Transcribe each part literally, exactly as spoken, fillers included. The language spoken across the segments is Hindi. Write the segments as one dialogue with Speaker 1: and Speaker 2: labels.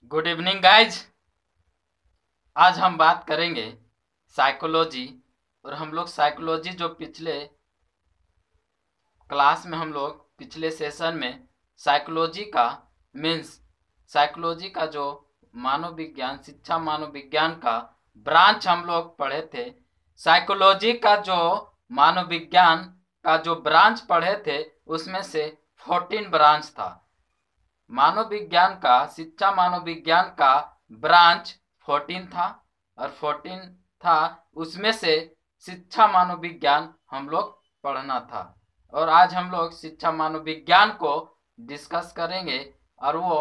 Speaker 1: Good evening guys. आज हम बात करेंगे साइकोलॉजी। और हम लोग साइकोलॉजी जो पिछले क्लास में हम लोग पिछले सेशन में साइकोलॉजी का मीन्स साइकोलॉजी का जो मानव विज्ञान शिक्षा मानव विज्ञान का ब्रांच हम लोग पढ़े थे। साइकोलॉजी का जो मानव विज्ञान का जो ब्रांच पढ़े थे उसमें से फोर्टीन ब्रांच था। मानव विज्ञान का शिक्षा मानव विज्ञान का ब्रांच फोर्टीन था और फोर्टीन था उसमें से शिक्षा मानव विज्ञान हम लोग पढ़ना था। और आज हम लोग शिक्षा मानव विज्ञान को डिस्कस करेंगे। और वो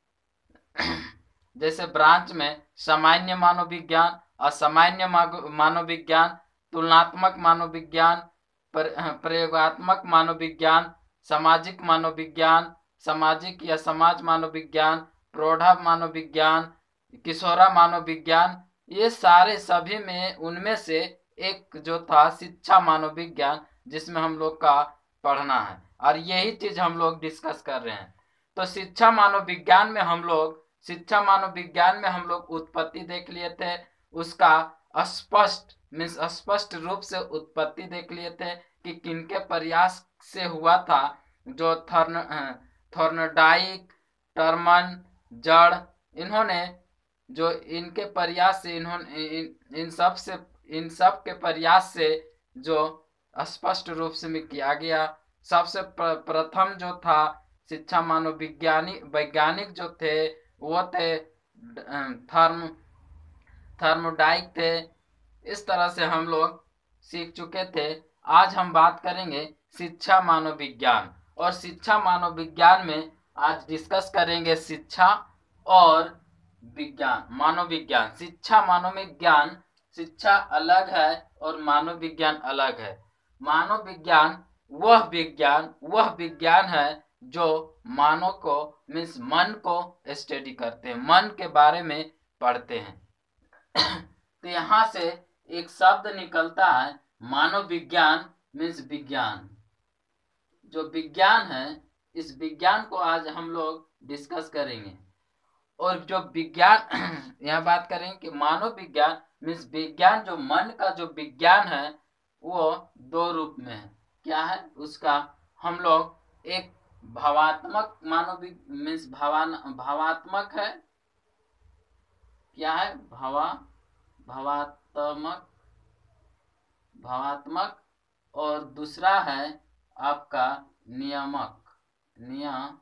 Speaker 1: जैसे ब्रांच में सामान्य मानव विज्ञान, असामान्य मानव विज्ञान, तुलनात्मक मानव विज्ञान, प्रयोगात्मक मानव विज्ञान, सामाजिक मानव विज्ञान, सामाजिक या समाज मानव विज्ञान, प्रौढ़ा मानव विज्ञान, किशोरा मानव विज्ञान, ये सारे सभी में उनमें से एक जो था शिक्षा मानव विज्ञान जिसमें हम लोग का पढ़ना है। और यही चीज हम लोग डिस्कस कर रहे हैं। तो शिक्षा मानव विज्ञान में हम लोग शिक्षा मानव विज्ञान में हम लोग उत्पत्ति देख लिए थे। उसका स्पष्ट मीन्स स्पष्ट रूप से उत्पत्ति देख लिए थे कि किनके प्रयास से हुआ था। जो थर्न थॉर्नडाइक, टर्मन, जड़, इन्होंने जो इनके प्रयास से इन्होंने इन, इन सब से इन सब के प्रयास से जो स्पष्ट रूप से में किया गया। सबसे प्र, प्रथम जो था शिक्षा मानव विज्ञानी वैज्ञानिक जो थे वो थे थर्म थर्मोडाइक थे। इस तरह से हम लोग सीख चुके थे। आज हम बात करेंगे शिक्षा मानव विज्ञान। और शिक्षा मानव विज्ञान में आज डिस्कस करेंगे शिक्षा और विज्ञान मानव विज्ञान। शिक्षा मानव विज्ञान, शिक्षा अलग है और मानव विज्ञान अलग है। मानव विज्ञान वह विज्ञान वह विज्ञान है जो मानव को मीन्स मन को स्टडी करते हैं, मन के बारे में पढ़ते हैं। तो यहाँ से एक शब्द निकलता है मानव विज्ञान मीन्स विज्ञान। जो विज्ञान है इस विज्ञान को आज हम लोग डिस्कस करेंगे। और जो विज्ञान यहाँ बात करेंगे कि मानव विज्ञान मीन्स विज्ञान जो मन का जो विज्ञान है वो दो रूप में है। क्या है उसका? हम लोग एक भावात्मक मानव मीन्स भावान भावात्मक है। क्या है? भावा भावात्मक भावात्मक और दूसरा है आपका नियामक नियामक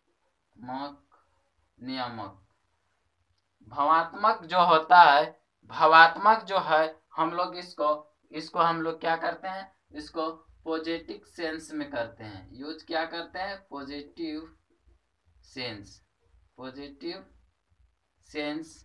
Speaker 1: नियामक। भावात्मक जो होता है, भावात्मक जो है हम लोग इसको इसको हम लोग क्या करते हैं, इसको पॉजिटिव सेंस में करते हैं यूज। क्या करते हैं? Positive sense positive sense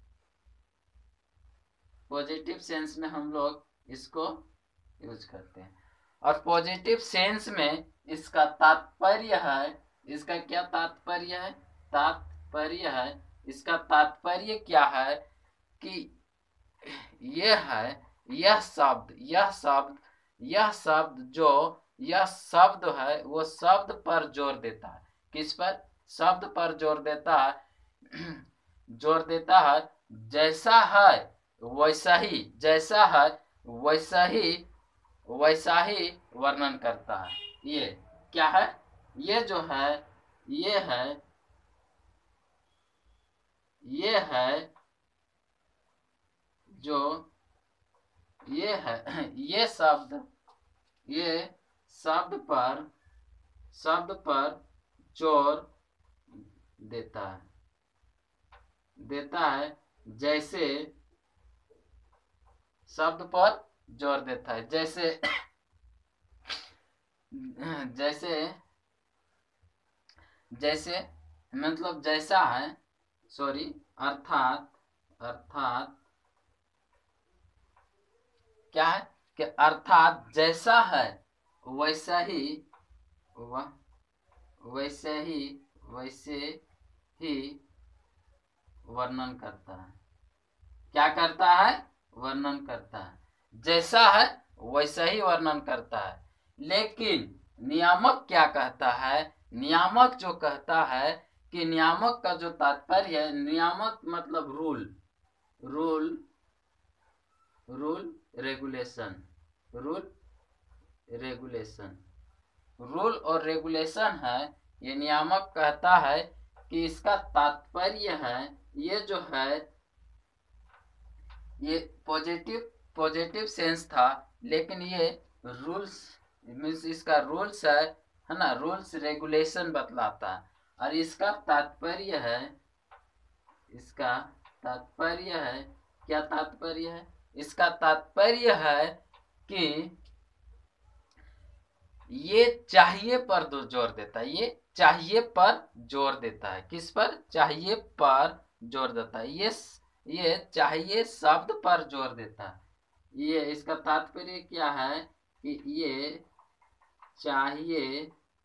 Speaker 1: positive sense में हम लोग इसको यूज करते हैं। और पॉजिटिव सेंस में इसका तात्पर्य है, इसका क्या तात्पर्य है? तात्पर्य है इसका तात्पर्य क्या है कि यह है यह शब्द यह शब्द यह शब्द जो यह शब्द है वो शब्द पर जोर देता है। किस पर? शब्द पर जोर देता है जोर देता है जैसा है वैसा ही जैसा है वैसा ही वैसा ही वर्णन करता है। ये क्या है? ये जो है ये है ये है जो ये है ये शब्द ये शब्द पर शब्द पर जोर देता है देता है जैसे शब्द पर जोर देता है जैसे जैसे जैसे मतलब जैसा है सॉरी अर्थात अर्थात क्या है कि अर्थात जैसा है वैसा ही वह वैसे ही वैसे ही वर्णन करता है। क्या करता है? वर्णन करता है। जैसा है वैसा ही वर्णन करता है। लेकिन नियामक क्या कहता है? नियामक जो कहता है कि नियामक का जो तात्पर्य है, नियामक मतलब rule, rule rule regulation, rule regulation, rule और रेगुलेशन है। ये नियामक कहता है कि इसका तात्पर्य है, ये जो है ये पॉजिटिव पॉजिटिव सेंस था, लेकिन ये रूल्स मीन्स इसका रूल्स है है ना, रूल्स रेगुलेशन बतलाता है। और इसका तात्पर्य है, इसका तात्पर्य है, क्या तात्पर्य है? इसका तात्पर्य है कि ये चाहिए पर जोर देता है, ये चाहिए पर जोर देता है। किस पर? चाहिए पर जोर देता है। ये ये चाहिए शब्द पर जोर देता है। ये इसका तात्पर्य क्या है कि ये चाहिए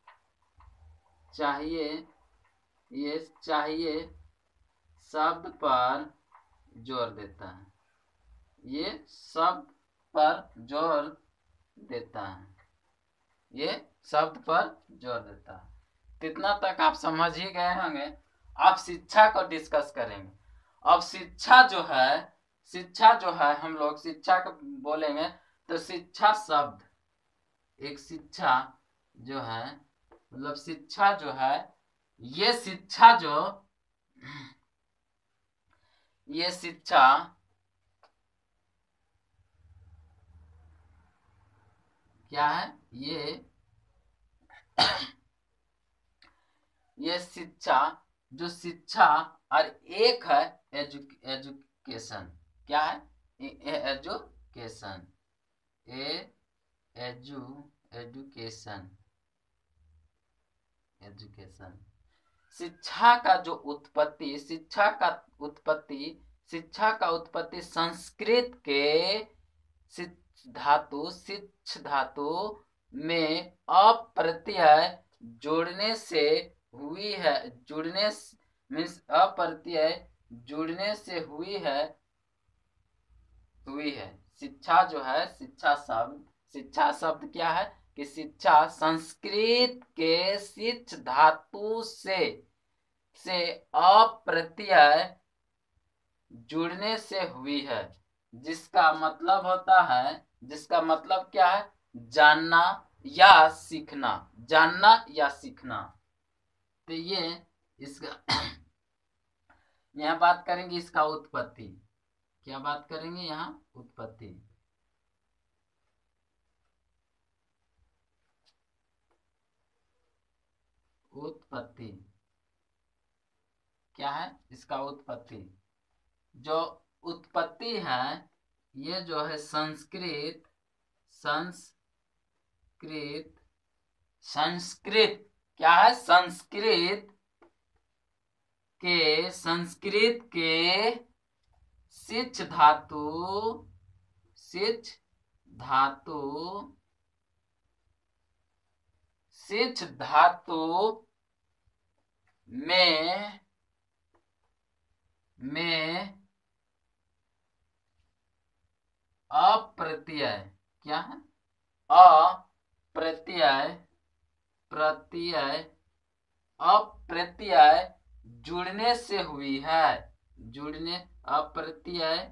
Speaker 1: चाहिए ये चाहिए शब्द पर जोर देता है, ये शब्द पर जोर देता है, ये शब्द पर जोर देता है। कितना तक आप समझ ही गए होंगे। आप शिक्षा को डिस्कस करेंगे। अब शिक्षा जो है, शिक्षा जो है हम लोग शिक्षा को बोलेंगे तो शिक्षा शब्द, एक शिक्षा जो है मतलब शिक्षा जो है, ये शिक्षा जो ये शिक्षा क्या है? ये ये शिक्षा जो शिक्षा और एक है एजु, एजुकेशन। क्या है? Education, a edu education education. शिक्षा का जो उत्पत्ति, शिक्षा का उत्पत्ति शिक्षा का उत्पत्ति संस्कृत के धातु शिक्ष धातु में अप्रत्यय जोड़ने से हुई है, जुड़ने मीन्स अप्रत्यय जुड़ने से हुई है हुई है शिक्षा जो है, शिक्षा शब्द, शिक्षा शब्द क्या है कि शिक्षा संस्कृत के शिक्ष धातु से से अप्रत्यय जुड़ने से हुई है, जिसका मतलब होता है, जिसका मतलब क्या है? जानना या सीखना, जानना या सीखना। तो ये इसका यहाँ बात करेंगे इसका उत्पत्ति। क्या बात करेंगे यहाँ? उत्पत्ति। उत्पत्ति क्या है? इसका उत्पत्ति, जो उत्पत्ति है ये जो है संस्कृत संस्कृत संस्कृत क्या है? संस्कृत के संस्कृत के शिक्ष धातु शिक्ष धातु शिक्ष धातु में में अप्रत्यय क्या है? अप्रत्यय प्रत्यय अप्रत्यय जुड़ने से हुई है, जुड़ने अप्रत्यय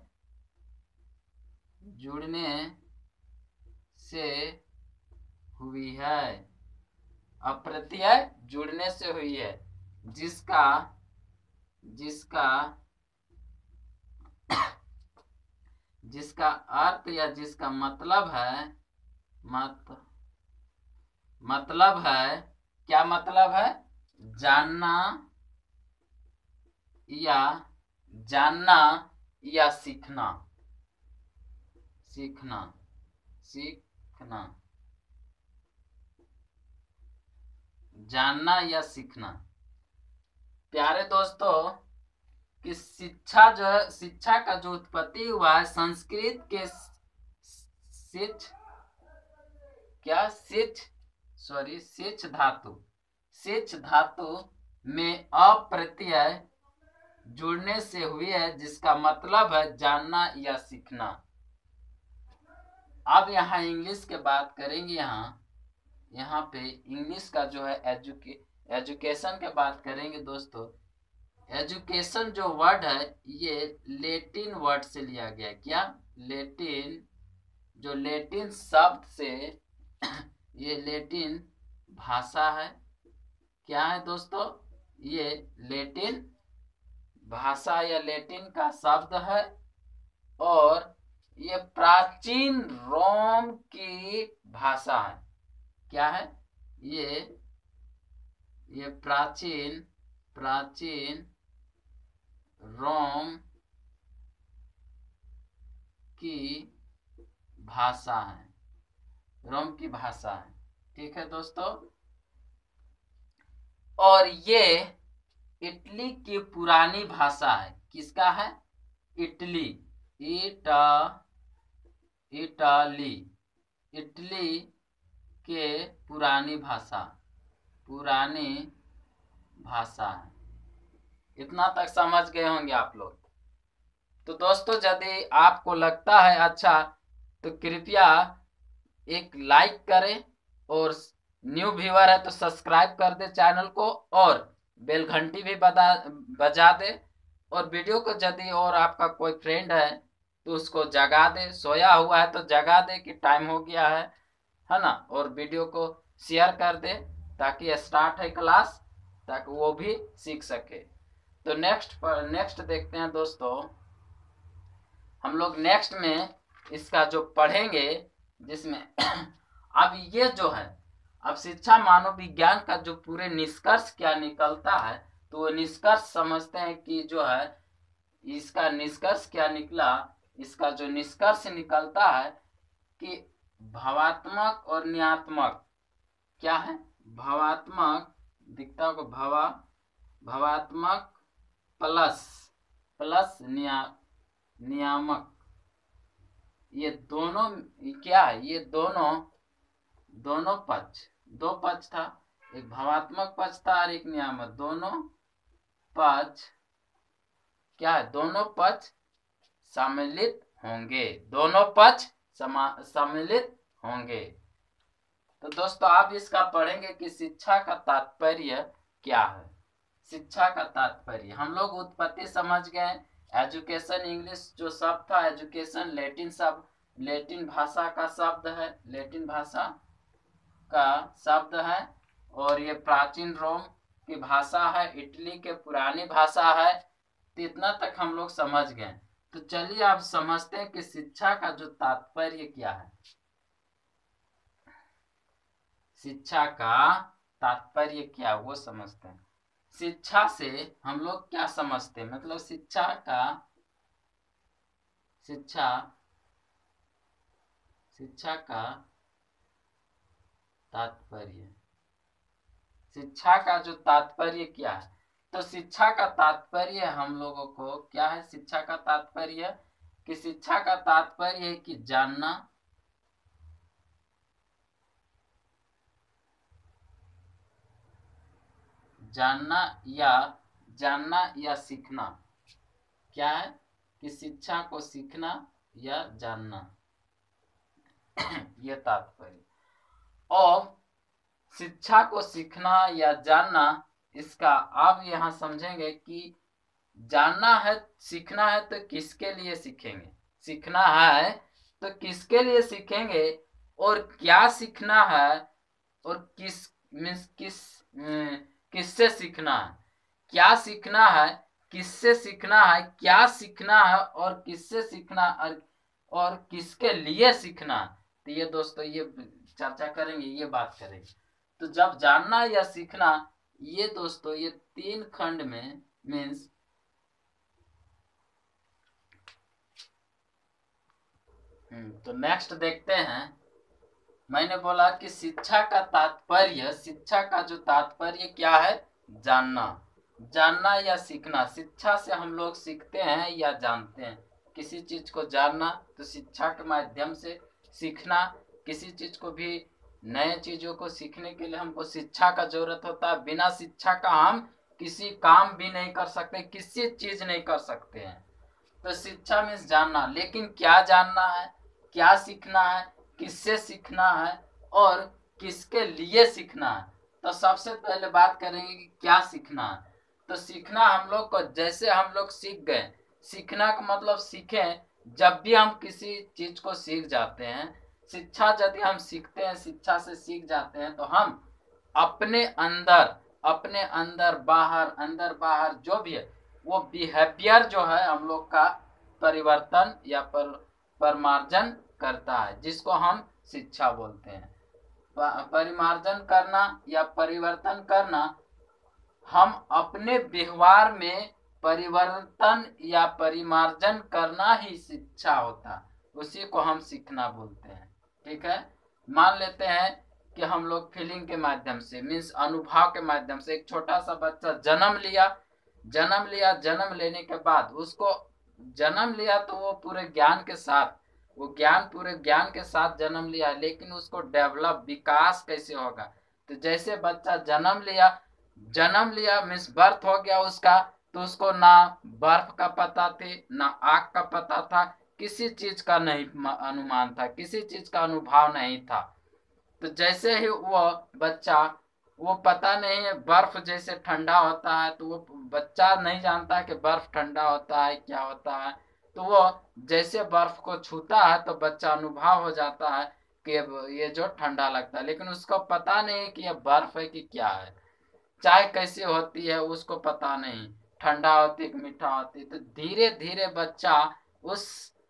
Speaker 1: जुड़ने से हुई है, अप्रत्यय जुड़ने से हुई है, जिसका जिसका जिसका अर्थ या जिसका मतलब है मत मतलब है क्या मतलब है? जानना या जानना या सीखना, सीखना सीखना जानना या सीखना। प्यारे दोस्तों, कि शिक्षा जो है, शिक्षा का जो उत्पत्ति हुआ है संस्कृत के शिक्ष क्या शिक्ष सॉरी शिक्ष धातु शिक्ष धातु में अप्रत्यय जुड़ने से हुई है, जिसका मतलब है जानना या सीखना। अब यहाँ इंग्लिश की बात करेंगे। यहाँ यहाँ पे इंग्लिश का जो है एजुके एजुकेशन के बात करेंगे दोस्तों। एजुकेशन जो वर्ड है ये लेटिन वर्ड से लिया गया। क्या? लेटिन, जो लेटिन शब्द से ये लेटिन भाषा है। क्या है दोस्तों? ये लेटिन भाषा या लेटिन का शब्द है और ये प्राचीन रोम की भाषा है। क्या है? ये ये प्राचीन प्राचीन रोम की भाषा है। रोम की भाषा है। ठीक है दोस्तों। और ये इटली की पुरानी भाषा है। किसका है? इटली, इटा इटाली इटली के पुरानी भाषा पुरानी भाषा है। इतना तक समझ गए होंगे आप लोग। तो दोस्तों यदि आपको लगता है अच्छा तो कृपया एक लाइक करें और न्यू व्यूअर है तो सब्सक्राइब कर दे चैनल को और बेल घंटी भी बजा बजा दे। और वीडियो को यदि और आपका कोई फ्रेंड है तो उसको जगा दे, सोया हुआ है तो जगा दे कि टाइम हो गया है है ना। और वीडियो को शेयर कर दे ताकि स्टार्ट है क्लास, ताकि वो भी सीख सके। तो नेक्स्ट पर नेक्स्ट देखते हैं दोस्तों। हम लोग नेक्स्ट में इसका जो पढ़ेंगे जिसमें अब ये जो है अब शिक्षा मानव विज्ञान का जो पूरे निष्कर्ष क्या निकलता है तो वो निष्कर्ष समझते हैं कि जो है इसका निष्कर्ष क्या निकला। इसका जो निष्कर्ष निकलता है कि भावात्मक और न्यात्मक क्या है? भावात्मक दिखता को भवा भावात्मक प्लस प्लस निया नियामक, ये दोनों क्या है? ये दोनों दोनों पक्ष, दो पक्ष था, एक भावात्मक पक्ष था और एक नियामक। दोनों पक्ष क्या है? दोनों पक्ष सम्मिलित होंगे। दोनों पक्ष सम्मिलित होंगे। तो दोस्तों आप इसका पढ़ेंगे कि शिक्षा का तात्पर्य क्या है। शिक्षा का तात्पर्य हम लोग उत्पत्ति समझ गए। एजुकेशन इंग्लिश जो शब्द था, एजुकेशन लेटिन शब्द, लेटिन भाषा का शब्द है, लेटिन भाषा का शब्द है। और ये प्राचीन रोम की भाषा है, इटली के पुरानी भाषा है। तो इतना तक हम लोग समझ गए। तो चलिए आप समझते हैं कि शिक्षा का जो तात्पर्य क्या है। शिक्षा का तात्पर्य क्या वो समझते हैं। शिक्षा से हम लोग क्या समझते हैं, मतलब शिक्षा का शिक्षा शिक्षा का तात्पर्य शिक्षा का जो तात्पर्य क्या है। तो शिक्षा का तात्पर्य हम लोगों को क्या है? शिक्षा का तात्पर्य कि शिक्षा का तात्पर्य है कि जानना, जानना या जानना या सीखना। क्या है? कि शिक्षा को सीखना या जानना यह तात्पर्य। और शिक्षा को सीखना या जानना, इसका आप यहाँ समझेंगे कि जानना है, सीखना है तो किसके लिए सीखेंगे, सीखना है तो किसके लिए सीखेंगे और क्या सीखना है और किस मीन्स किस किससे सीखना है, क्या सीखना है, किससे सीखना है, क्या सीखना है और किससे सीखना और, और किसके लिए सीखना। तो ये दोस्तों ये चर्चा करेंगे, ये बात करेंगे। तो जब जानना या सीखना, ये दोस्तों ये तीन खंड में मीन्स तो नेक्स्ट देखते हैं। मैंने बोला कि शिक्षा का तात्पर्य, शिक्षा का जो तात्पर्य क्या है? जानना, जानना या सीखना। शिक्षा से हम लोग सीखते हैं या जानते हैं। किसी चीज को जानना तो शिक्षा के माध्यम से, सीखना किसी चीज को भी, नए चीजों को सीखने के लिए हमको शिक्षा का जरूरत होता है। बिना शिक्षा का हम किसी काम भी नहीं कर सकते, किसी चीज नहीं कर सकते हैं। तो शिक्षा मीन्स जानना, लेकिन क्या जानना है, क्या सीखना है, किससे सीखना है और किसके लिए सीखना है। तो सबसे पहले बात करेंगे कि क्या सीखना है। तो सीखना हम लोग को, जैसे हम लोग सीख गए, सीखना का मतलब सीखें, जब भी हम किसी चीज को सीख जाते हैं, शिक्षा यदि हम सीखते हैं, शिक्षा से सीख जाते हैं, तो हम अपने अंदर अपने अंदर बाहर अंदर बाहर जो भी है वो बिहेवियर जो है हम लोग का परिवर्तन या पर परिमार्जन करता है, जिसको हम शिक्षा बोलते हैं। परिमार्जन करना या परिवर्तन करना, हम अपने व्यवहार में परिवर्तन या परिमार्जन करना ही शिक्षा होता, उसी को हम सीखना बोलते हैं। ठीक है, मान लेते हैं कि हम लोग फीलिंग के माध्यम से, मीन्स अनुभव के माध्यम से, एक छोटा सा बच्चा जन्म लिया जन्म लिया जन्म लेने के बाद उसको जन्म लिया तो वो पूरे ज्ञान के साथ वो ज्ञान पूरे ज्ञान के साथ जन्म लिया, लेकिन उसको डेवलप विकास कैसे होगा। तो जैसे बच्चा जन्म लिया जन्म लिया मीन्स बर्थ हो गया उसका, तो उसको ना बर्फ का पता थे, ना आग का पता था, किसी चीज का नहीं अनुमान था, किसी चीज का अनुभव नहीं था। तो जैसे ही वो बच्चा, वो पता नहीं है बर्फ जैसे ठंडा होता है, तो वो बच्चा नहीं जानता कि बर्फ ठंडा होता है क्या होता है, तो वो जैसे बर्फ को छूता है तो बच्चा अनुभव हो जाता है कि ये जो ठंडा लगता है, लेकिन उसको पता नहीं कि ये बर्फ है कि क्या है, चाय कैसे होती है उसको पता नहीं, ठंडा होती है कि मीठा होती है। तो धीरे धीरे बच्चा उस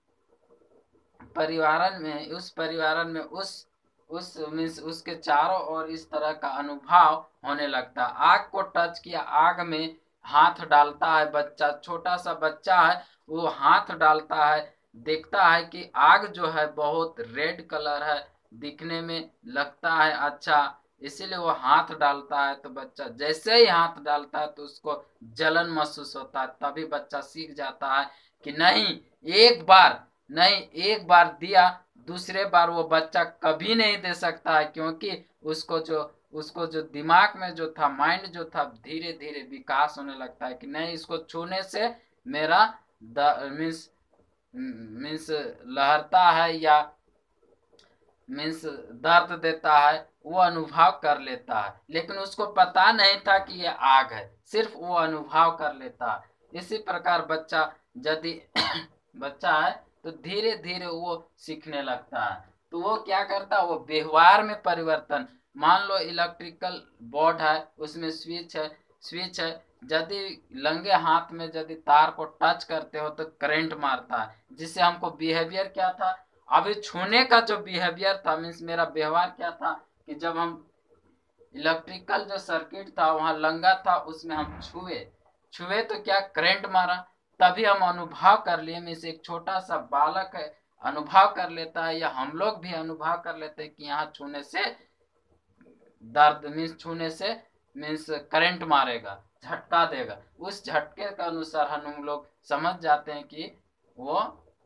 Speaker 1: परिवार में उस परिवार में उस उस मीन्स उसके चारों ओर इस तरह का अनुभव होने लगता है। आग को टच किया, आग में हाथ डालता है बच्चा, छोटा सा बच्चा है, वो हाथ डालता है, देखता है कि आग जो है बहुत रेड कलर है, दिखने में लगता है अच्छा, इसीलिए वो हाथ डालता है। तो बच्चा जैसे ही हाथ डालता है तो उसको जलन महसूस होता है, तभी बच्चा सीख जाता है कि नहीं, एक बार नहीं एक बार दिया, दूसरे बार वो बच्चा कभी नहीं दे सकता है, क्योंकि उसको जो उसको जो दिमाग में जो था, माइंड जो था, धीरे धीरे विकास होने लगता है कि नहीं, इसको छूने से मेरा मीन्स मीन्स लहरता है या मीन्स दर्द देता है, वो अनुभव कर लेता है, लेकिन उसको पता नहीं था कि ये आग है, सिर्फ वो अनुभव कर लेता है। इसी प्रकार बच्चा यदि बच्चा है तो धीरे धीरे वो सीखने लगता है। तो वो क्या करता है, वो व्यवहार में परिवर्तन, मान लो इलेक्ट्रिकल बोर्ड है, उसमें स्विच है स्विच है यदि लंगे हाथ में यदि तार को टच करते हो तो करंट मारता है, जिससे हमको बिहेवियर क्या था, अभी छूने का जो बिहेवियर था, मीन्स मेरा व्यवहार क्या था कि जब हम इलेक्ट्रिकल जो सर्किट था वहां लंगा था, उसमें हम छुए छुए तो क्या करंट मारा, तभी हम अनुभव कर लिए। मीन्स एक छोटा सा बालक है अनुभव कर लेता है, या हम लोग भी अनुभव कर लेते हैं कि यहाँ छूने से दर्द, मीन्स छूने से मीन्स करंट मारेगा, झटका देगा, उस झटके के अनुसार हम लोग समझ जाते हैं कि वो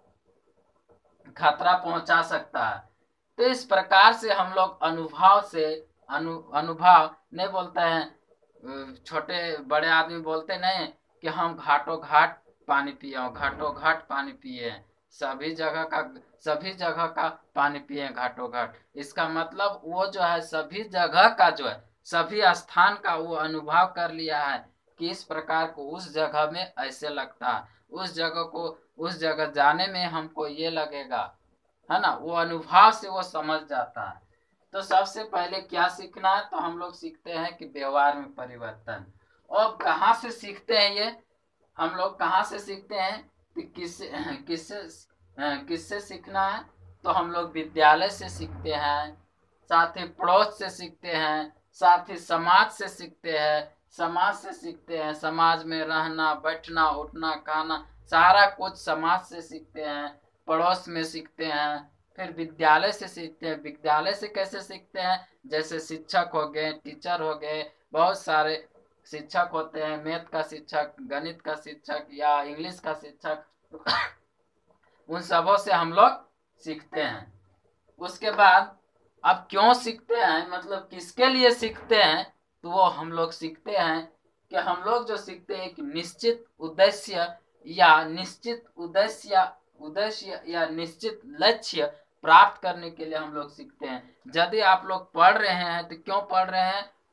Speaker 1: खतरा पहुंचा सकता है। तो इस प्रकार से हम लोग अनुभव से अनु अनुभव नहीं बोलते हैं, छोटे बड़े आदमी बोलते नहीं कि हम घाटों घाट पानी पिए घाटों घाट पानी पिए, सभी जगह का सभी जगह का पानी पिए घाटों घाट, इसका मतलब वो जो है सभी जगह का जो है सभी स्थान का वो अनुभव कर लिया है कि इस प्रकार को उस जगह में ऐसे लगता है, उस जगह को उस जगह जाने में हमको ये लगेगा, है ना, वो अनुभव से वो समझ जाता है। तो सबसे पहले क्या सीखना है, तो हम लोग सीखते हैं कि व्यवहार में परिवर्तन। और कहाँ से सीखते हैं ये, हम लोग कहाँ से सीखते हैं कि किससे किससे किससे सीखना है, तो हम लोग विद्यालय से सीखते हैं, साथ ही पड़ोस से सीखते हैं, साथ ही समाज से सीखते हैं समाज से सीखते हैं समाज में रहना, बैठना, उठना, खाना, सारा कुछ समाज से सीखते हैं, पड़ोस में सीखते हैं, फिर विद्यालय से सीखते हैं। विद्यालय से कैसे सीखते हैं, जैसे शिक्षक हो गए, टीचर हो गए, बहुत सारे शिक्षक होते हैं, मैथ का शिक्षक, गणित का शिक्षक या इंग्लिश का शिक्षक, उन सबों से हम लोग सीखते हैं। उसके बाद अब क्यों सीखते हैं, मतलब किसके लिए सीखते हैं, तो वो हम लोग सीखते हैं कि हम लोग जो सीखते हैं कि निश्चित उद्देश्य या निश्चित उद्देश्य उद्देश्य या निश्चित लक्ष्य प्राप्त करने के लिए हम लोग सीखते हैं। यदि आप लोग पढ़ रहे हैं तो क्यों पढ़ रहे हैं,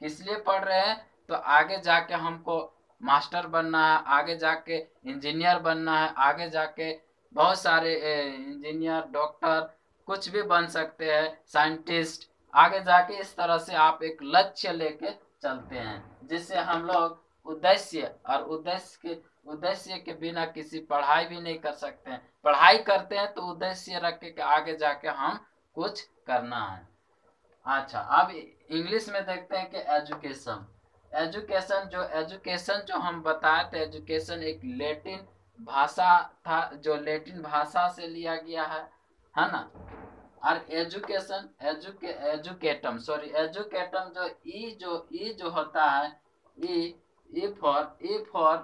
Speaker 1: किस लिए पढ़ रहे हैं? तो आगे जाके हमको मास्टर बनना है, आगे जाके इंजीनियर बनना है, आगे जाके बहुत सारे इंजीनियर, डॉक्टर, कुछ भी बन सकते हैं, साइंटिस्ट। आगे जाके इस तरह से आप एक लक्ष्य लेके चलते हैं, जिससे हम लोग उद्देश्य, और उद्देश्य के उद्देश्य के बिना किसी पढ़ाई भी नहीं कर सकते हैं। पढ़ाई करते हैं तो उद्देश्य रख के आगे जाके हम कुछ करना है। अच्छा, अब इंग्लिश में देखते हैं कि एजुकेशन। एजुकेशन जो एजुकेशन जो हम बताए थे, एजुकेशन एक लैटिन भाषा था, जो लैटिन भाषा से लिया गया है है ना। और एजुकेशन, एजुके एजुकेटम सॉरी एजुकेटम जो ई जो ई जो होता है, ई ई फॉर ई फॉर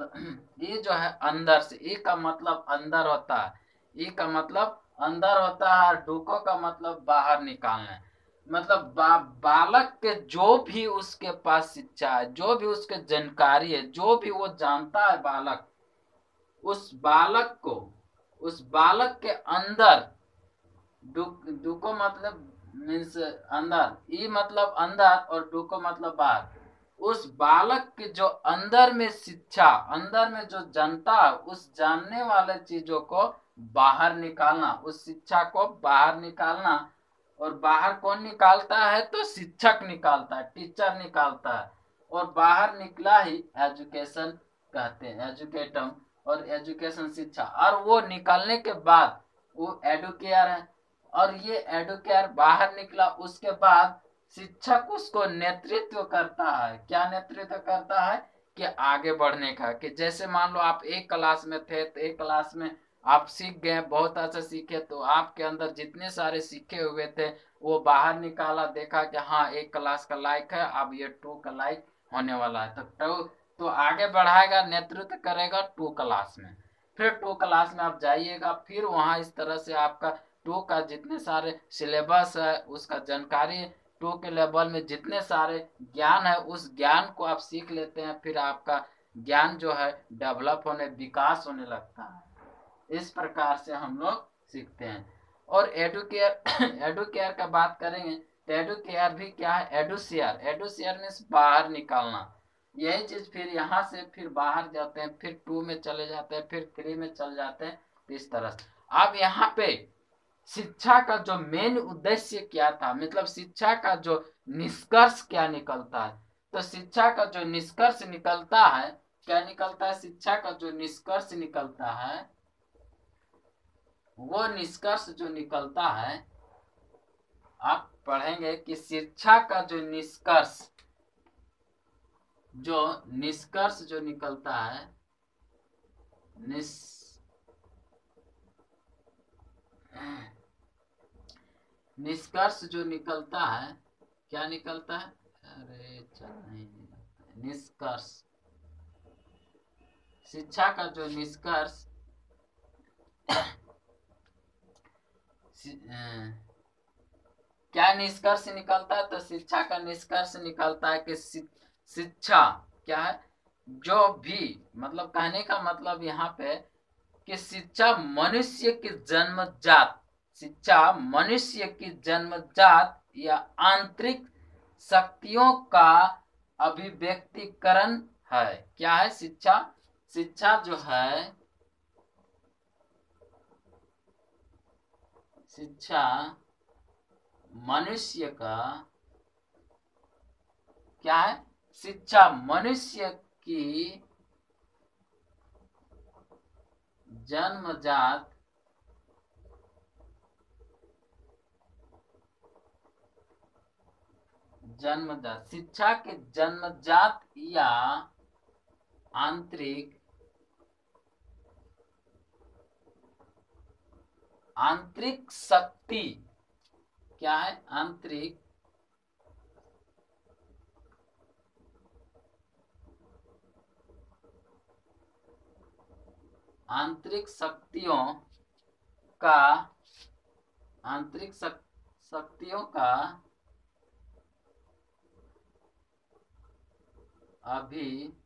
Speaker 1: ई जो है अंदर से, ई का मतलब अंदर होता है, ई का मतलब अंदर होता है, डूको का मतलब बाहर निकालना। मतलब बा, बालक के जो भी उसके पास शिक्षा है, जो भी उसके जानकारी है, जो भी वो जानता है बालक, उस बालक को, उस बालक के अंदर, डू डू को मतलब मीन्स अंदर, ई मतलब अंदर और डू को मतलब बाहर, उस बालक के जो अंदर में शिक्षा, अंदर में जो जानता है, उस जानने वाले चीजों को बाहर निकालना, उस शिक्षा को बाहर निकालना। और बाहर कौन निकालता है? तो शिक्षक निकालता है, टीचर निकालता है। और बाहर निकला ही एजुकेशन कहते हैं, एजुकेटम। और एजुकेशन शिक्षा, और वो निकलने के बाद वो एडुकेयर है। और ये एडुकेयर बाहर निकला, उसके बाद शिक्षक उसको नेतृत्व करता है। क्या नेतृत्व करता है? कि आगे बढ़ने का। कि जैसे मान लो आप एक क्लास में थे, तो एक क्लास में आप सीख गए, बहुत अच्छा सीखे, तो आपके अंदर जितने सारे सीखे हुए थे वो बाहर निकाला, देखा कि हाँ एक क्लास का लायक है, अब ये टू का लायक होने वाला है, तो टू तो आगे बढ़ाएगा, नेतृत्व करेगा टू क्लास में। फिर टू क्लास में आप जाइएगा, फिर वहां इस तरह से आपका टू का जितने सारे सिलेबस है, उसका जानकारी, टू के लेवल में जितने सारे ज्ञान है, उस ज्ञान को आप सीख लेते हैं। फिर आपका ज्ञान जो है डेवलप होने, विकास होने लगता है। इस प्रकार से हम लोग सीखते हैं। और एडुकेयर एडुकेयर का बात करेंगे तो एडुकेयर भी क्या है? एडुसियर। एडुसियर मीन्स बाहर निकालना। यही चीज फिर यहाँ से फिर बाहर जाते हैं, फिर टू में चले जाते हैं, फिर थ्री में चल जाते हैं, इस तरह से। अब यहाँ पे शिक्षा का जो मेन उद्देश्य क्या था, मतलब शिक्षा का जो निष्कर्ष क्या निकलता है? तो शिक्षा का जो निष्कर्ष निकलता है, क्या निकलता है? शिक्षा का जो निष्कर्ष निकलता है, वो निष्कर्ष जो निकलता है, आप पढ़ेंगे कि शिक्षा का जो निष्कर्ष जो निष्कर्ष जो निकलता है, निस निष्कर्ष जो निकलता है, क्या निकलता है? अरे चल नहीं, निष्कर्ष, शिक्षा का जो निष्कर्ष क्या निष्कर्ष निकलता है? तो शिक्षा का निष्कर्ष निकलता है कि शिक्षा क्या है? जो भी, मतलब कहने का मतलब यहाँ पे कि शिक्षा मनुष्य की जन्मजात, शिक्षा मनुष्य की जन्मजात या आंतरिक शक्तियों का अभिव्यक्तिकरण है। क्या है शिक्षा? शिक्षा जो है, शिक्षा मनुष्य का क्या है? शिक्षा मनुष्य की जन्मजात जन्मजात शिक्षा के जन्मजात या आंतरिक आंतरिक शक्ति, क्या है? आंतरिक आंतरिक शक्तियों का आंतरिक शक्तियों का अभी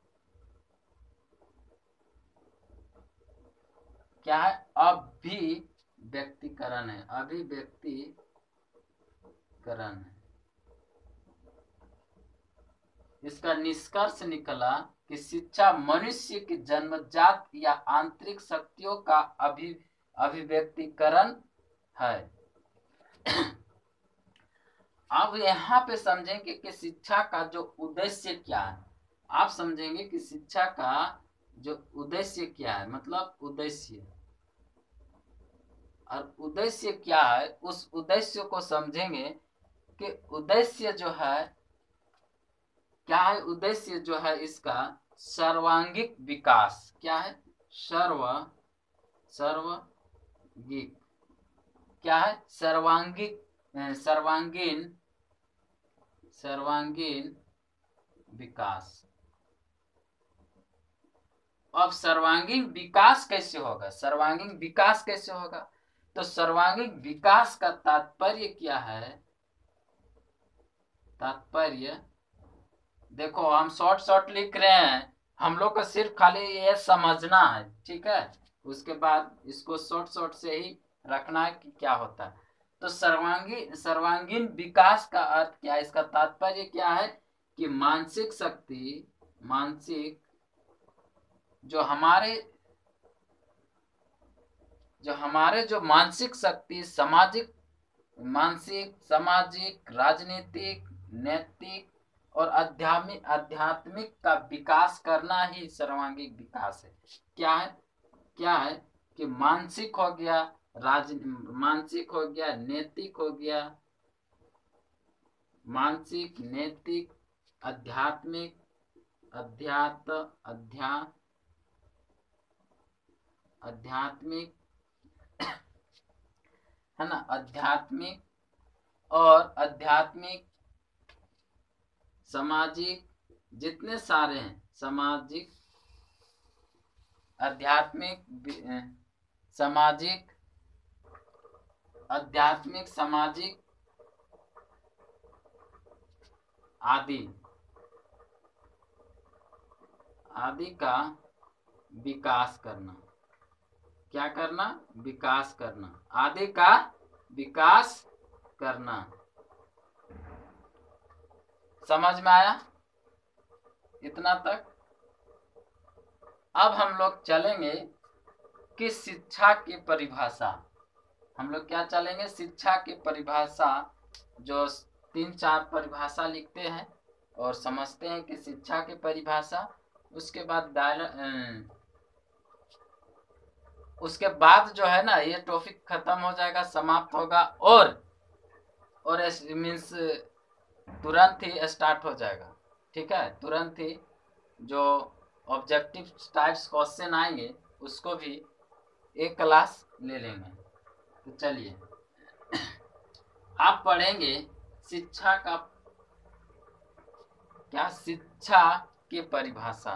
Speaker 1: क्या है? अभिव्यक्तिकरण है, अभिव्यक्तिकरण है। इसका निष्कर्ष निकला कि शिक्षा मनुष्य की जन्मजात या आंतरिक शक्तियों का अभि अभिव्यक्तिकरण है। अब यहाँ पे समझेंगे कि शिक्षा का जो उद्देश्य क्या है। आप समझेंगे कि शिक्षा का जो उद्देश्य क्या है, मतलब उद्देश्य, और उद्देश्य क्या है, उस उद्देश्य को समझेंगे कि उद्देश्य जो है क्या है। उद्देश्य जो है इसका सर्वांगीण विकास। क्या है? सर्व सर्वांगीण क्या है? सर्वांगीण सर्वांगीण सर्वांगीण विकास। अब सर्वांगीण विकास कैसे होगा? सर्वांगीण विकास कैसे होगा? तो सर्वांगीण विकास का तात्पर्य क्या है? तात्पर्य देखो, हम शॉर्ट शॉर्ट लिख रहे हैं, हम लोग को सिर्फ खाली ये समझना है, ठीक है। उसके बाद इसको शॉर्ट शॉर्ट से ही रखना है कि क्या होता है। तो सर्वांगीण सर्वांगीण विकास का अर्थ क्या है? इसका तात्पर्य क्या है कि मानसिक शक्ति, मानसिक जो हमारे जो हमारे जो मानसिक शक्ति, सामाजिक मानसिक सामाजिक राजनीतिक नैतिक और आध्यात्मिक आध्यात्मिक का विकास करना ही सर्वांगीण विकास है। क्या है? क्या है कि मानसिक हो गया, राज मानसिक हो गया, नैतिक हो गया, मानसिक नैतिक आध्यात्मिक अध्यात्म अध्या आध्यात्मिक है ना, आध्यात्मिक और आध्यात्मिक सामाजिक, जितने सारे हैं, सामाजिक आध्यात्मिक सामाजिक आध्यात्मिक सामाजिक आदि आदि का विकास करना। क्या करना? विकास करना। आदि का विकास करना। समझ में आया इतना तक? अब हम लोग चलेंगे कि शिक्षा की परिभाषा। हम लोग क्या चलेंगे? शिक्षा की परिभाषा, जो तीन चार परिभाषा लिखते हैं और समझते हैं कि शिक्षा की परिभाषा। उसके बाद डायलॉग, उसके बाद जो है ना, ये टॉपिक खत्म हो जाएगा, समाप्त होगा, और और मीन्स तुरंत ही स्टार्ट हो जाएगा, ठीक है। तुरंत ही जो ऑब्जेक्टिव टाइप्स क्वेश्चन आएंगे उसको भी एक क्लास ले लेंगे। तो चलिए आप पढ़ेंगे शिक्षा का क्या, शिक्षा की परिभाषा।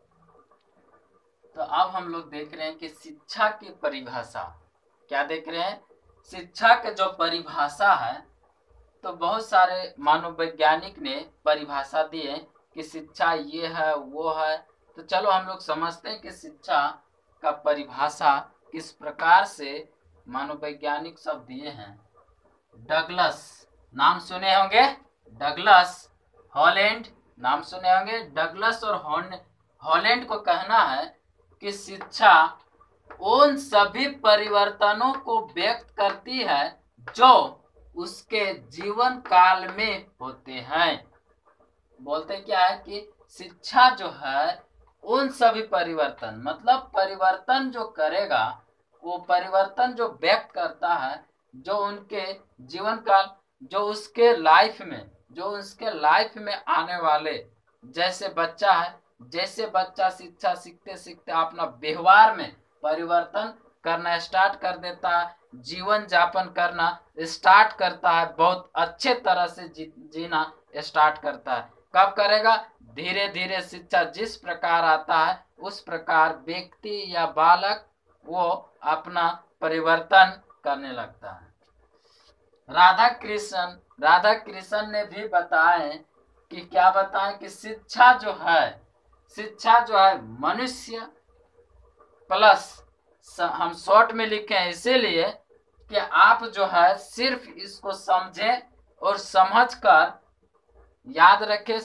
Speaker 1: तो अब हम लोग देख रहे हैं कि शिक्षा की परिभाषा क्या देख रहे हैं? शिक्षा के जो परिभाषा है, तो बहुत सारे मानववैज्ञानिक ने परिभाषा दी है कि शिक्षा ये है वो है। तो चलो हम लोग समझते हैं कि शिक्षा का परिभाषा किस प्रकार से मानववैज्ञानिक सब दिए हैं। डगलस, नाम सुने होंगे, डगलस हॉलैंड, नाम सुने होंगे। डगलस और हॉलैंड को कहना है कि शिक्षा उन सभी परिवर्तनों को व्यक्त करती है जो उसके जीवन काल में होते हैं। बोलते क्या है कि शिक्षा जो है उन सभी परिवर्तन, मतलब परिवर्तन जो करेगा, वो परिवर्तन जो व्यक्त करता है, जो उनके जीवन काल, जो उसके लाइफ में जो उसके लाइफ में आने वाले, जैसे बच्चा है, जैसे बच्चा शिक्षा सीखते सीखते अपना व्यवहार में परिवर्तन करना स्टार्ट कर देता है, जीवन यापन करना स्टार्ट करता है, बहुत अच्छे तरह से जी, जीना स्टार्ट करता है। कब करेगा? धीरे धीरे शिक्षा जिस प्रकार आता है उस प्रकार व्यक्ति या बालक वो अपना परिवर्तन करने लगता है। राधा कृष्ण राधा कृष्ण ने भी बताए कि क्या बताएं कि शिक्षा जो है शिक्षा जो है मनुष्य प्लस, हम शॉर्ट में लिखे हैं इसीलिए कि आप जो है सिर्फ इसको समझें और समझकर याद रखें, सिर्फ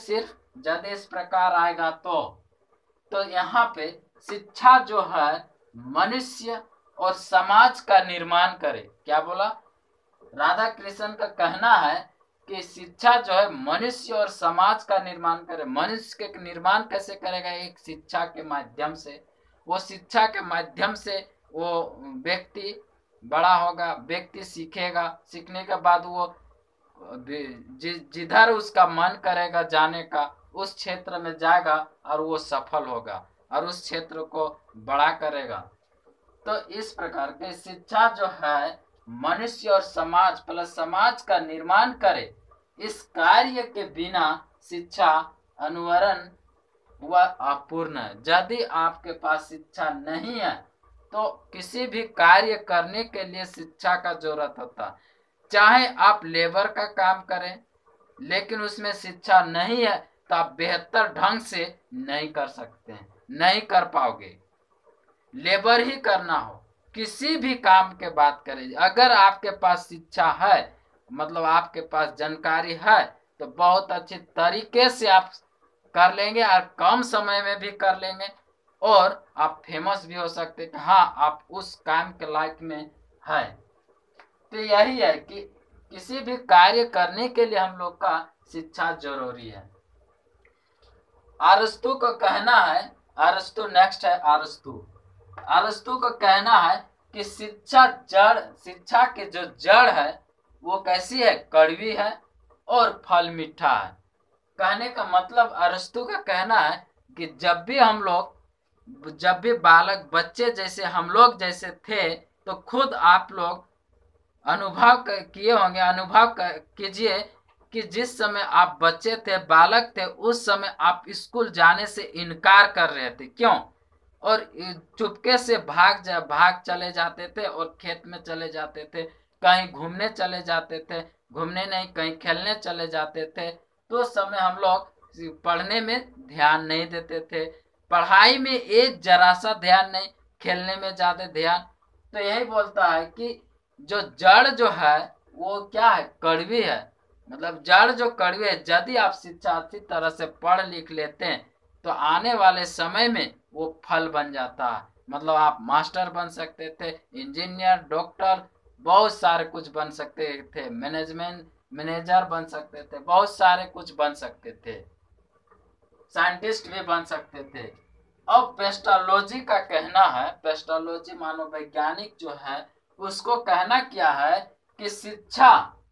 Speaker 1: यदि इस प्रकार आएगा तो तो यहाँ पे शिक्षा जो है मनुष्य और समाज का निर्माण करे। क्या बोला? राधा कृष्ण का कहना है कि शिक्षा जो है मनुष्य और समाज का निर्माण करे। मनुष्य के निर्माण कैसे करेगा? एक शिक्षा के माध्यम से। वो शिक्षा के माध्यम से वो व्यक्ति बड़ा होगा, व्यक्ति सीखेगा, सीखने के बाद वो जिधर उसका मन करेगा जाने का उस क्षेत्र में जाएगा और वो सफल होगा और उस क्षेत्र को बड़ा करेगा। तो इस प्रकार के शिक्षा जो है मनुष्य और समाज प्लस समाज का निर्माण करे। इस कार्य के बिना शिक्षा अनुवरण वह अपूर्ण है। यदि आपके पास शिक्षा नहीं है तो किसी भी कार्य करने के लिए शिक्षा का जरूरत होता है। चाहे आप लेबर का काम करें लेकिन उसमें शिक्षा नहीं है तो आप बेहतर ढंग से नहीं कर सकते हैं, नहीं कर पाओगे। लेबर ही करना हो, किसी भी काम के बात करें, अगर आपके पास शिक्षा है मतलब आपके पास जानकारी है तो बहुत अच्छे तरीके से आप कर लेंगे और कम समय में भी कर लेंगे और आप फेमस भी हो सकते हैं। हाँ, आप उस काम के लायक में है। तो यही है कि किसी भी कार्य करने के लिए हम लोग का शिक्षा जरूरी है। अरस्तु का कहना है, अरस्तु नेक्स्ट है अरस्तु अरस्तु का कहना है कि शिक्षा जड़ शिक्षा के जो जड़ है वो कैसी है? कड़वी है और फल मीठा है। कहने का मतलब अरस्तु का कहना है कि जब भी हम लोग जब भी बालक बच्चे जैसे हम लोग जैसे थे तो खुद आप लोग अनुभव किए होंगे, अनुभव कीजिए कि जिस समय आप बच्चे थे, बालक थे, उस समय आप स्कूल जाने से इनकार कर रहे थे। क्यों? और चुपके से भाग जा भाग चले जाते थे और खेत में चले जाते थे, कहीं घूमने चले जाते थे, घूमने नहीं कहीं खेलने चले जाते थे। तो उस समय हम लोग पढ़ने में ध्यान नहीं देते थे, पढ़ाई में एक जरा सा ध्यान नहीं, खेलने में ज्यादा ध्यान। तो यही बोलता है कि जो जड़ जो है वो क्या है? कड़वी है। मतलब जड़ जो कड़वी है, यदि आप शिक्षा अच्छी तरह से पढ़ लिख लेते हैं तो आने वाले समय में वो फल बन जाता है। मतलब आप मास्टर बन सकते थे, इंजीनियर, डॉक्टर, बहुत सारे कुछ बन सकते थे, मैनेजमेंट मैनेजर बन सकते थे, बहुत सारे कुछ बन सकते थे, साइंटिस्ट भी बन सकते थे। अब पेस्टोलॉजी का कहना है, पेस्टोलॉजी मानववैज्ञानिक जो है उसको कहना क्या है कि शिक्षा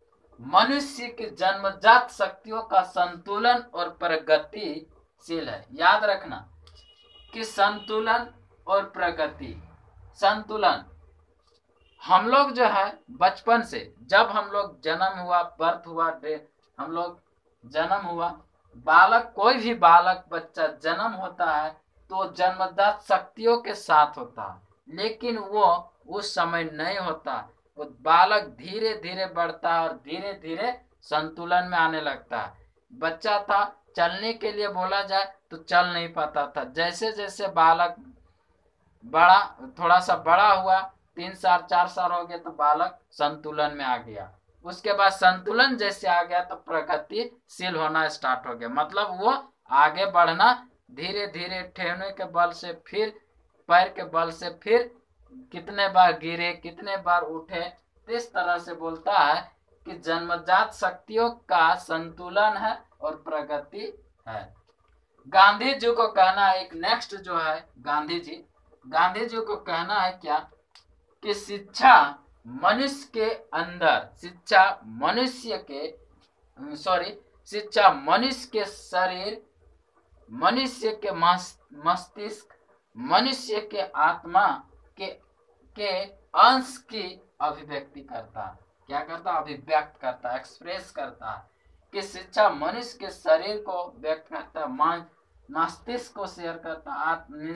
Speaker 1: मनुष्य की जन्मजात शक्तियों का संतुलन और प्रगतिशील है। याद रखना कि संतुलन और प्रगति, संतुलन हम लोग जो है बचपन से जब हम लोग जन्म हुआ, बर्थ हुआ, हम लोग जन्म हुआ, बालक कोई भी बालक बच्चा जन्म होता है तो जन्मजात शक्तियों के साथ होता है, लेकिन वो उस समय नहीं होता। वो बालक धीरे धीरे बढ़ता है और धीरे धीरे संतुलन में आने लगता है। बच्चा था, चलने के लिए बोला जाए तो चल नहीं पाता था। जैसे जैसे बालक बड़ा थोड़ा सा बड़ा हुआ, तीन साल चार साल हो गए तो बालक संतुलन में आ गया। उसके बाद संतुलन जैसे आ गया तो प्रगतिशील होना स्टार्ट हो गया। मतलब वो आगे बढ़ना, धीरे धीरे ठेहने के बल से, फिर पैर के बल से, फिर कितने बार गिरे, कितने बार उठे। इस तरह से बोलता है कि जन्मजात शक्तियों का संतुलन है और प्रगति है। गांधी जी को कहना है, एक नेक्स्ट जो है गांधी जी गांधी जी को कहना है क्या कि शिक्षा मनुष्य के अंदर, शिक्षा मनुष्य के सॉरी शिक्षा मनुष्य के शरीर, मनुष्य के मस्तिष्क, मनुष्य के आत्मा के के अंश की अभिव्यक्ति करता है। क्या करता? अभिव्यक्त करता है, एक्सप्रेस करता है। कि शिक्षा मनुष्य के शरीर को व्यक्त करता है, मस्तिष्क को शेयर करता, आत्म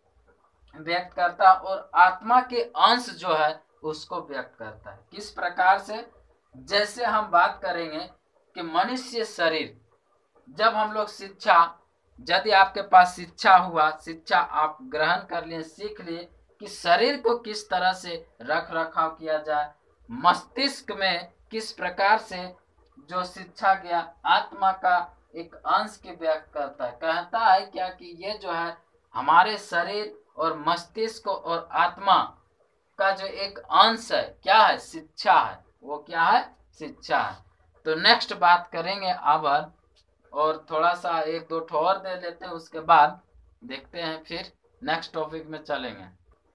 Speaker 1: व्यक्त करता और आत्मा के अंश जो है उसको व्यक्त करता है। किस प्रकार से? जैसे हम बात करेंगे कि मनुष्य शरीर, जब हम लोग शिक्षा, यदि आपके पास शिक्षा हुआ, शिक्षा आप ग्रहण कर लिए, सीख लिए कि शरीर को किस तरह से रख रखाव किया जाए, मस्तिष्क में किस प्रकार से जो शिक्षा गया, आत्मा का एक अंश की व्यक्त करता है। कहता है क्या कि ये जो है हमारे शरीर और मस्तिष्क और आत्मा का जो एक अंश है, क्या है, शिक्षा है। वो क्या है, शिक्षा है। तो नेक्स्ट बात करेंगे अब, और थोड़ा सा एक दो ठो और दे लेते हैं, उसके बाद देखते हैं, फिर नेक्स्ट टॉपिक में चलेंगे।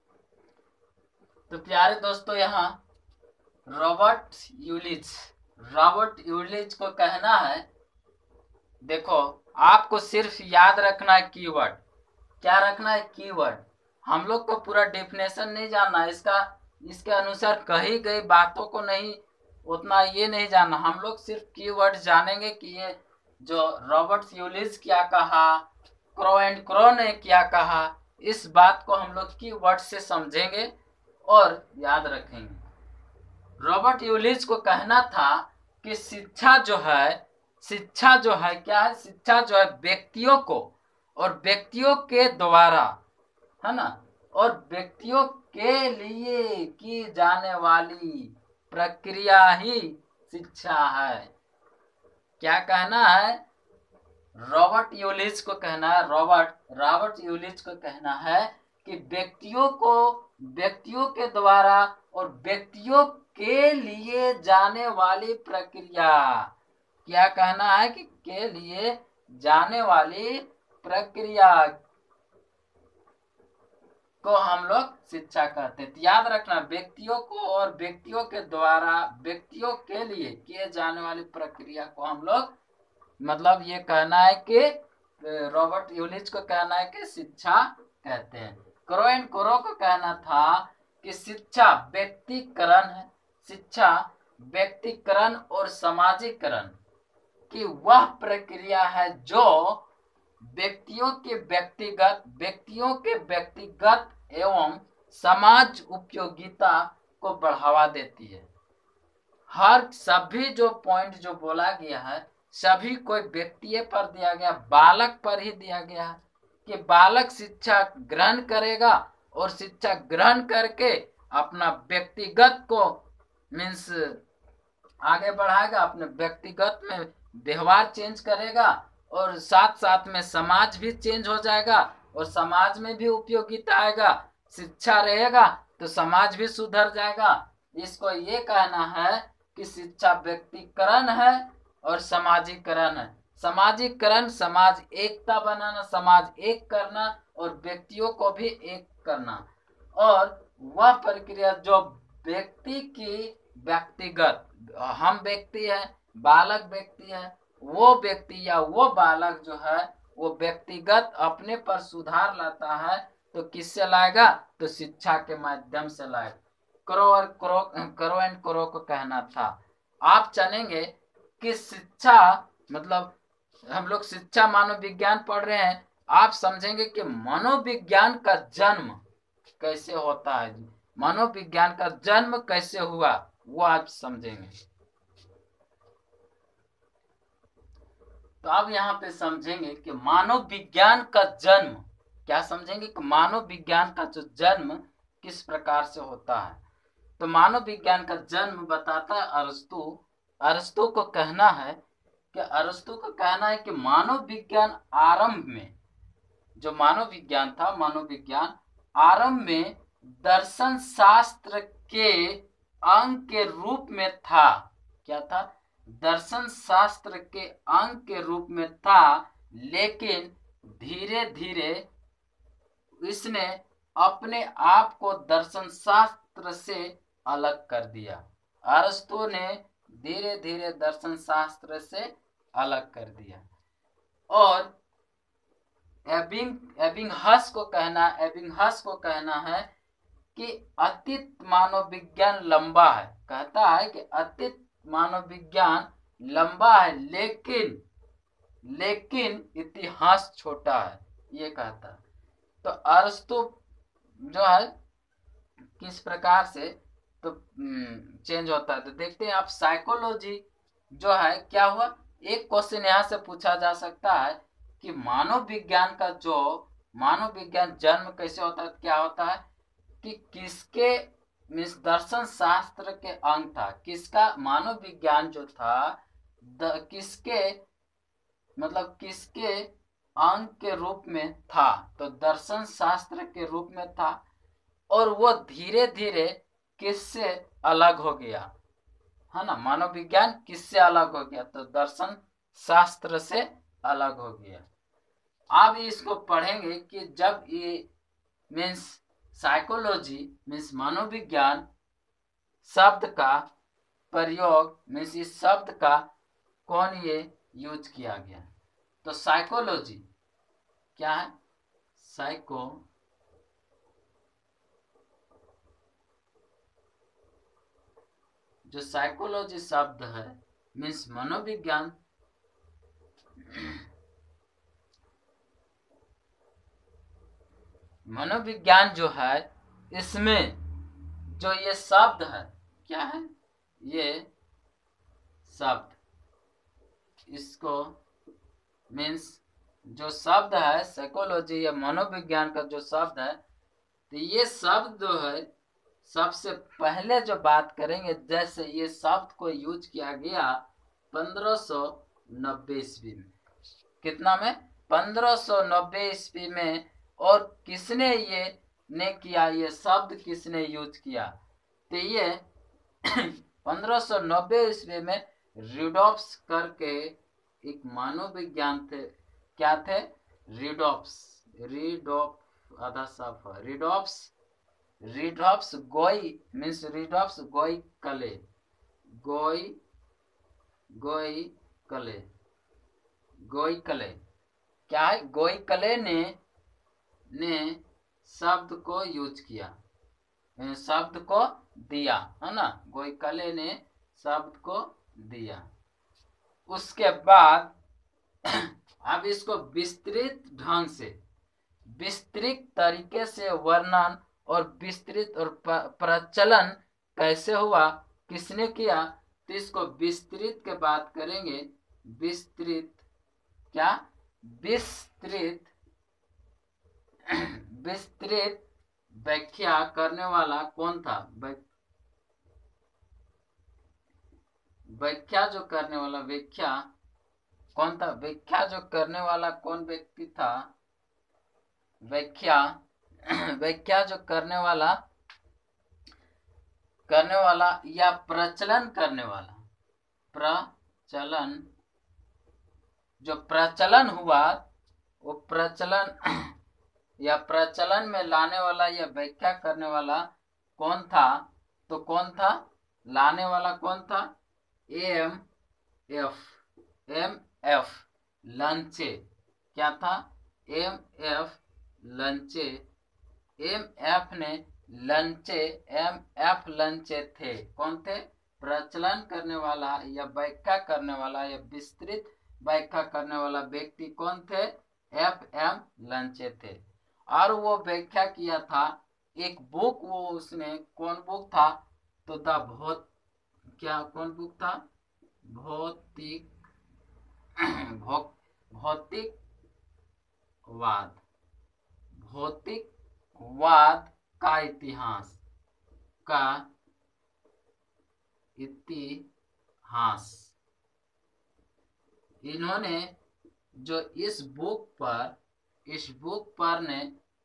Speaker 1: तो प्यारे दोस्तों, यहाँ रॉबर्ट यूलिच रॉबर्ट यूलिच को कहना है, देखो आपको सिर्फ याद रखना है कीवर्ड। क्या रखना है, कीवर्ड। हम लोग को पूरा डेफिनेशन नहीं जानना इसका, इसके अनुसार कही गई बातों को नहीं, उतना ये नहीं जानना। हम लोग सिर्फ कीवर्ड जानेंगे कि ये जो रॉबर्ट यूलिच क्या कहा, क्रो एंड क्रो ने क्या कहा, इस बात को हम लोग कीवर्ड से समझेंगे और याद रखेंगे। रॉबर्ट यूलिच को कहना था कि शिक्षा जो है, शिक्षा जो है क्या है, शिक्षा जो है व्यक्तियों को और व्यक्तियों के द्वारा, है ना, और व्यक्तियों के लिए की जाने वाली प्रक्रिया ही शिक्षा है। क्या कहना है, रॉबर्ट यूलिच को कहना है, रॉबर्ट रॉबर्ट यूलिच को कहना है कि व्यक्तियों को व्यक्तियों के द्वारा और व्यक्तियों के लिए जाने वाली प्रक्रिया, क्या कहना है कि के लिए जाने वाली प्रक्रिया को हम लोग शिक्षा कहते हैं। तो याद रखना, व्यक्तियों को और व्यक्तियों के द्वारा व्यक्तियों के लिए किए जाने वाली प्रक्रिया को हम लोग, मतलब ये कहना है कि रॉबर्ट यूलिच को कहना है कि शिक्षा कहते हैं। क्रो एंड क्रो को कहना था कि शिक्षा व्यक्तिकरण है, शिक्षा व्यक्तिकरण और समाजीकरण की वह प्रक्रिया है जो व्यक्तियों के व्यक्तिगत व्यक्तियों के व्यक्तिगत एवं समाज उपयोगिता को बढ़ावा देती है। हर सभी जो पॉइंट जो बोला गया है, सभी कोई व्यक्ति पर दिया गया, बालक पर ही दिया गया है कि बालक शिक्षा ग्रहण करेगा और शिक्षा ग्रहण करके अपना व्यक्तिगत को मीन्स आगे बढ़ाएगा, अपने व्यक्तिगत में व्यवहार चेंज करेगा और साथ साथ में समाज भी चेंज हो जाएगा और समाज में भी उपयोगिता आएगा। शिक्षा रहेगा तो समाज भी सुधर जाएगा। इसको ये कहना है कि शिक्षा व्यक्तिकरण है और समाजीकरण है। समाजीकरण समाज एकता बनाना, समाज एक करना और व्यक्तियों को भी एक करना, और वह प्रक्रिया जो व्यक्ति की व्यक्तिगत, हम व्यक्ति है, बालक व्यक्ति है, वो व्यक्ति या वो बालक जो है वो व्यक्तिगत अपने पर सुधार लाता है, तो किससे लाएगा, तो शिक्षा के माध्यम से लाएगा। करो और करो करो एंड करो को कहना था। आप जानेंगे कि शिक्षा मतलब हम लोग शिक्षा मानव विज्ञान पढ़ रहे हैं, आप समझेंगे कि मनोविज्ञान का जन्म कैसे होता है, मनोविज्ञान का जन्म कैसे हुआ वो आप समझेंगे। तो अब यहाँ पे समझेंगे कि मानव विज्ञान का जन्म, क्या समझेंगे कि मानव विज्ञान का जो जन्म किस प्रकार से होता है। तो मानव विज्ञान का जन्म बताता है अरस्तु। अरस्तु को कहना है कि अरस्तु को कहना है कि मानव विज्ञान आरंभ में, जो मानव विज्ञान था, मानव विज्ञान आरंभ में दर्शन शास्त्र के अंग के रूप में था। क्या था, दर्शन शास्त्र के अंग के रूप में था, लेकिन धीरे धीरे इसने अपने आप को दर्शन शास्त्र से अलग कर दिया। अरस्तु ने धीरे धीरे दर्शन शास्त्र से अलग कर दिया। और एबिंग एबिंगहस को कहना एबिंगहस को कहना है कि अतीत मानव विज्ञान लंबा है। कहता है कि अतीत मानव विज्ञान लंबा है, लेकिन लेकिन इतिहास छोटा है, ये कहता है। तो अरस्तु जो है किस प्रकार से तो चेंज होता है, तो देखते हैं आप। साइकोलॉजी जो है क्या हुआ, एक क्वेश्चन यहाँ से पूछा जा सकता है कि मानव विज्ञान का जो मानव विज्ञान जन्म कैसे होता है, क्या होता है कि किसके मीन्स दर्शन शास्त्र के अंग था, किसका मानव विज्ञान जो था द, किसके मतलब किसके अंग के रूप में था, तो दर्शन शास्त्र के रूप में था, और वो धीरे धीरे किससे अलग हो गया, है ना। मानव विज्ञान किससे अलग हो गया, तो दर्शन शास्त्र से अलग हो गया। आप इसको पढ़ेंगे कि जब ये मीन्स साइकोलॉजी मीन्स मनोविज्ञान शब्द का प्रयोग मीन्स इस शब्द का कौन ये यूज किया गया, तो साइकोलॉजी क्या है, साइको जो साइकोलॉजी शब्द है मीन्स मनोविज्ञान, मनोविज्ञान जो है इसमें जो ये शब्द है क्या है, ये शब्द इसको मीन्स जो शब्द है साइकोलॉजी या मनोविज्ञान का जो शब्द है, तो ये शब्द जो है सबसे पहले जो बात करेंगे, जैसे ये शब्द को यूज किया गया पंद्रह सौ नब्बे ईस्वी में, कितना में, पंद्रह सौ नब्बे ईस्वी में। और किसने ये ने किया, ये शब्द किसने यूज किया, तो ये पंद्रह सौ नब्बे ईस्वी में रिडॉप्स करके एक मानव विज्ञान थे, क्या थे, रिडॉप्स, रिडॉप आधा साफ रिडॉप्स रिडॉप्स गोई मीन्स रिडॉप्स गोई कले गोई गोई कले गोई कले क्या है, गोई कले ने ने शब्द को यूज किया, शब्द को दिया, है ना, गोई कले ने शब्द को दिया। उसके बाद अब इसको विस्तृत ढंग से विस्तृत तरीके से वर्णन और विस्तृत और प्रचलन कैसे हुआ, किसने किया, तो इसको विस्तृत के बात करेंगे। विस्तृत क्या, विस्तृत विस्तृत व्याख्या करने वाला कौन था, व्याख्या जो करने वाला व्याख्या कौन था, व्याख्या जो करने वाला कौन व्यक्ति था, व्याख्या व्याख्या जो करने वाला करने वाला या प्रचलन करने वाला, प्रचलन जो प्रचलन हुआ वो प्रचलन या प्रचलन में लाने वाला या व्याख्या करने वाला कौन था, तो कौन था, लाने वाला कौन था, एम एफ एम एफ लंचे, क्या था, एम एफ लंचे, एम एफ ने लंचे एम एफ लंचे थे, कौन थे, प्रचलन करने वाला या व्याख्या करने वाला या विस्तृत व्याख्या करने वाला व्यक्ति कौन थे, एफ एम लंचे थे। और वो व्याख्या किया था एक बुक, वो उसने कौन बुक था, तो द भौत क्या कौन बुक था, भौतिक भौतिक वाद भौतिकवाद का इतिहास का इतिहास इन्होंने जो इस बुक पर इस बुक पर ने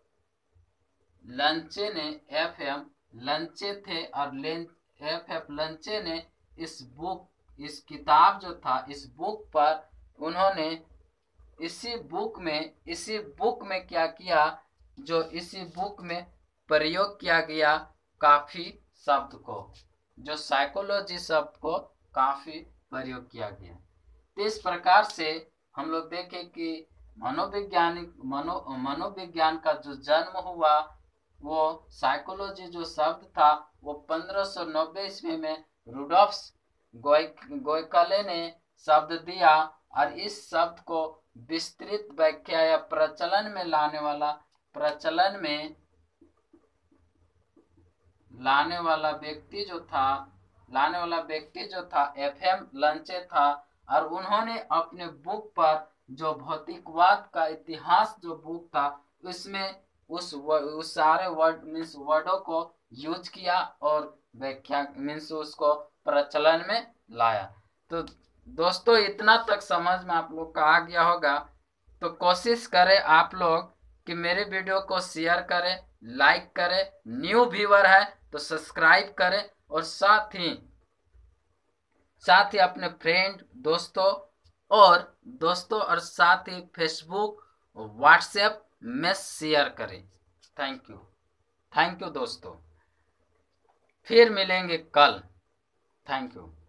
Speaker 1: लंचे ने एफ एम लंचे थे और एफ एफ लंचे ने इस बुक इस किताब जो था इस बुक पर उन्होंने इसी बुक में इसी बुक में क्या किया, जो इसी बुक में प्रयोग किया गया काफी शब्द को, जो साइकोलॉजी शब्द को काफी प्रयोग किया गया। तो इस प्रकार से हम लोग देखें कि मनोवैज्ञानिक मनो मनोविज्ञान का जो जन्म हुआ वो साइकोलॉजी जो शब्द था वो पंद्रह सौ नब्बे ईस्वी में रुडॉल्फ गोयकले ने शब्द दिया, और इस शब्द को विस्तृत व्याख्या या प्रचलन में लाने वाला प्रचलन में लाने वाला व्यक्ति जो था लाने वाला व्यक्ति जो था एफ एम लंचे था। और उन्होंने अपने बुक पर जो भौतिकवाद का इतिहास जो बुक था उसमें उस उस सारे वर्ड मीन्स वर्डों को यूज किया और व्याख्या मीन्स उसको प्रचलन में लाया। तो दोस्तों इतना तक समझ में आप लोग का आ गया होगा, तो कोशिश करें आप लोग कि मेरे वीडियो को शेयर करें, लाइक करें, न्यू व्यूअर है तो सब्सक्राइब करें, और साथ ही साथ ही अपने फ्रेंड दोस्तों और दोस्तों और साथ ही फेसबुक व्हाट्सएप में शेयर करें। थैंक यू थैंक यू दोस्तों, फिर मिलेंगे कल। Thank you.